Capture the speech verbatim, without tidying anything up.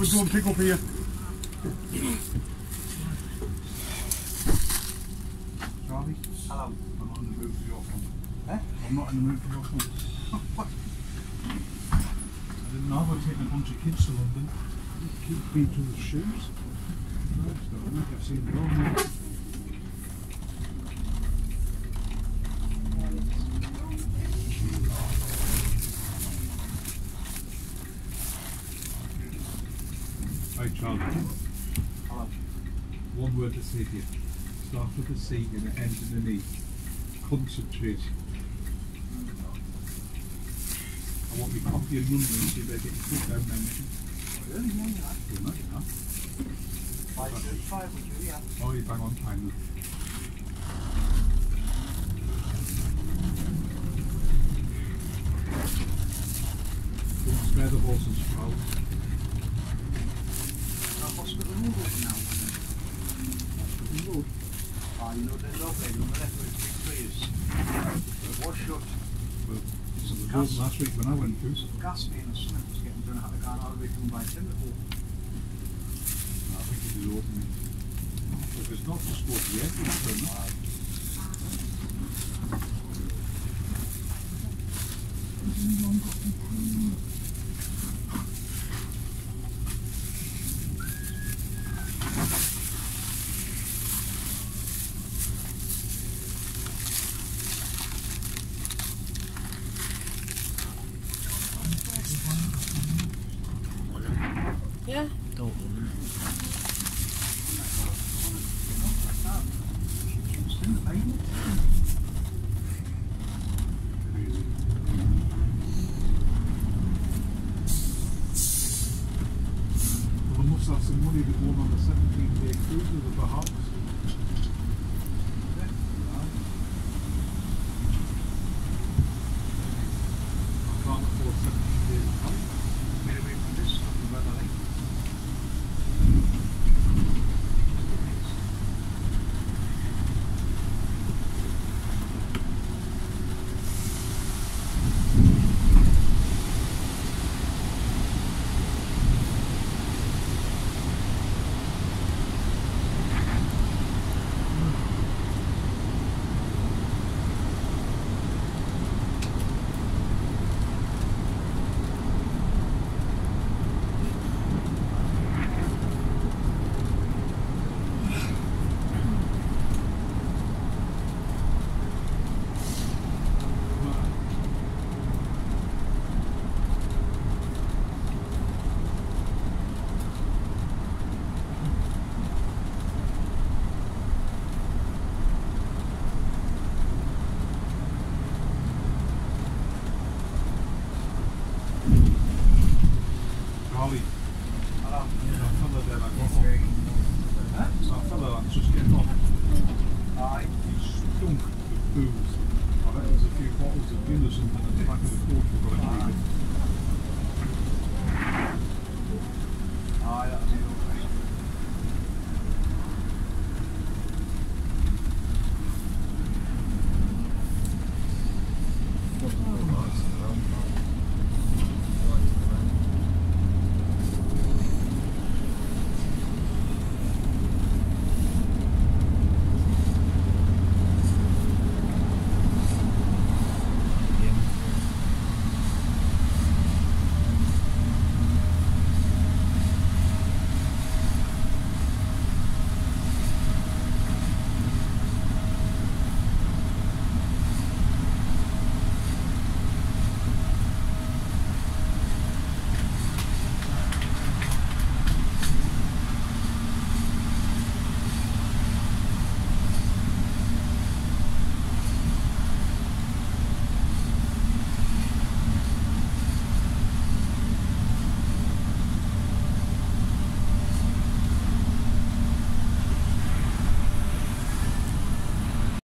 we go and pick up here. Charlie? Hello. I'm not in the mood for your phone. Eh? I'm not in the mood for your phone. I didn't know I'd taken a bunch of kids to London. Kids been to the shoes. No, it's not. I've seen it all now. Hi Charlie. Hello. One word to say to you. Start with a C and it ends in an E. Concentrate. I want me copy and number and see if they get your foot down there. Really? Yeah, yeah. Well, not, you know. five thirty-five would you, yeah? Oh, you bang on time then. Don't spare the horses, Charles. Hospital Road open now. Hospital Road? Ah, you know there's no place on the left where it's big trees. It was shut. Well, it was open last week when I went through. So. Gas being a smith was getting done out of the car all the way from by Liverpool. No, I think it is open. If it's not, just go to the end of it. Yeah. Don't. Well, I must have some money to go on the seventeen day cruise with the Bahamas. I can't afford seventeen days of holiday. Get away from this stuff and weather like. Charlie, Hello. that fella there, like, what? Huh? That fella that's just getting off. Aye. He stunk with booze. I bet there's a few bottles of gin or something at the back of the coach we've got to keep it.